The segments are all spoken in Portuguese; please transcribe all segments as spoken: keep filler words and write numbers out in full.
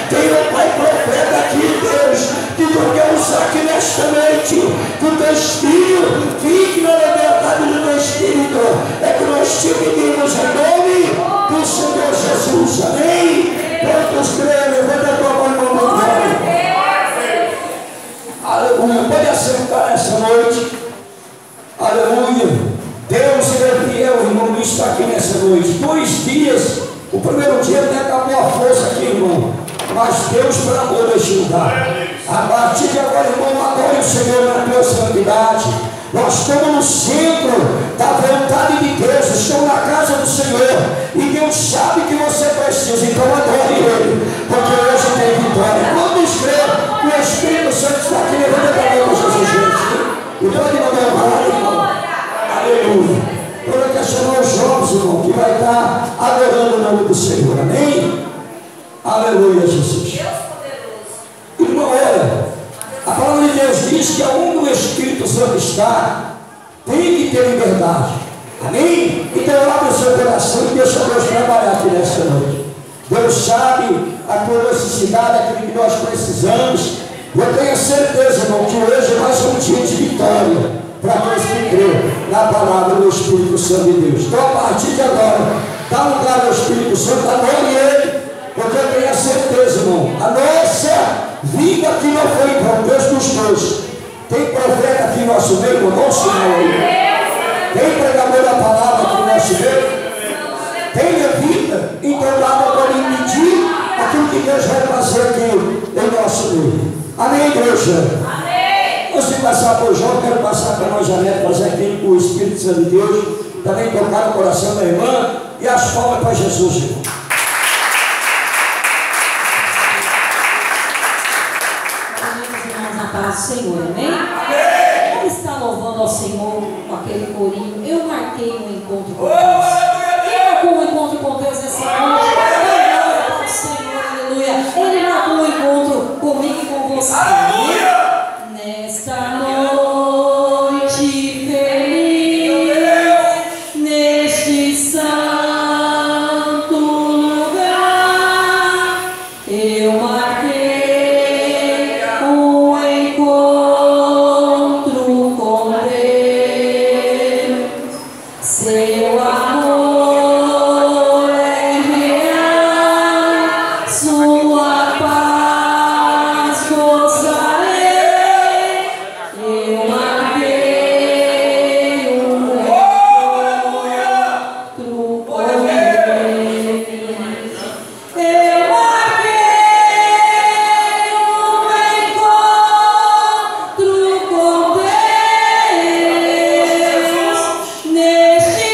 Tem, ó Pai, profeta aqui, Deus, que tu quer usar aqui nesta noite, que o teu Espírito fique na liberdade do teu Espírito. É que nós te pedimos em nome do Senhor Jesus. Amém? Quantos creem? Levanta a tua mão no nome do Pai. Aleluia. Pode assentar nessa noite. Aleluia. Deus é fiel, irmão. Luiz está aqui nessa noite. Dois dias. O primeiro dia até acabou a força aqui, irmão. Mas Deus tramou neste lugar. A partir de agora, irmão, adore o Senhor na tua santidade. Nós estamos no centro da vontade de Deus. Estamos na casa do Senhor. E Deus sabe que você precisa. Então adore Ele. Porque hoje tem vitória. Quantos creem que o Espírito Santo está aqui? Levanta a mão, Jesus, gente. E pode mandar uma irmão. Aleluia. Eu quero chamar os jovens, irmão, que vai estar adorando o nome do Senhor. Amém? Aleluia, Jesus. Irmão, olha, a palavra de Deus diz que aonde o Espírito Santo está, tem que ter liberdade. Amém? Então abre o seu coração e deixa Deus trabalhar aqui nesta noite. Deus sabe a tua necessidade, aquilo que nós precisamos. Eu tenho certeza, irmão, que hoje é mais um dia de vitória para nós que crê na palavra do Espírito Santo de Deus. Então, a partir de agora, dá lugar ao Espírito Santo, adore Ele, porque eu tenho a certeza, irmão, a nossa vida aqui não foi em vão. Deus nos dois. Tem profeta aqui no nosso meio, irmão, não, Senhor. Tem pregador da palavra aqui no nosso meio. Tem levita, então dá para medir aquilo que Deus vai fazer aqui em nosso meio. Amém, igreja? Antes de passar para o João, quero passar para nós, Janete, fazer aquilo com o Espírito Santo de Deus, também tocar no coração da irmã e as palmas para Jesus, irmão. Na paz do Senhor, amém? Ele está louvando ao Senhor com aquele corinho. Eu marquei um encontro com Deus. Quem marcou um encontro com Deus essa noite? Glória para o Senhor, aleluia. Ele marcou um encontro comigo e com você. Aleluia! Nesta noite feliz, neste santo lugar, eu marquei um encontro com Deus. Seu amor é real, sua paz gozarei. Eu marquei um encontro com Deus. Eu marquei um encontro com Deus neste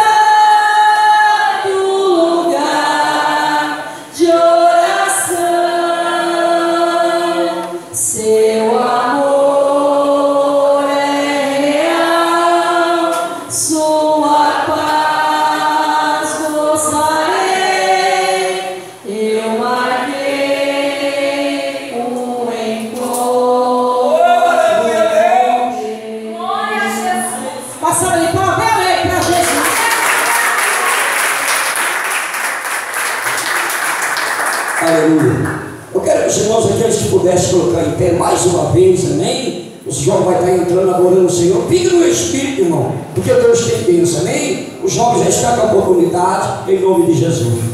santo lugar de oração. Seu amor é real, sua paz gozarei. Eu marquei um encontro com Deus. Passando ali para ver para Jesus. Aleluia. Eu quero que os irmãos aqui, eles pudessem colocar em pé mais uma vez, amém? O jovem vai estar entrando, adorando o Senhor. Fique no Espírito, irmão, porque Deus tem bênção, amém? Os jovens já estão com a oportunidade, em nome de Jesus.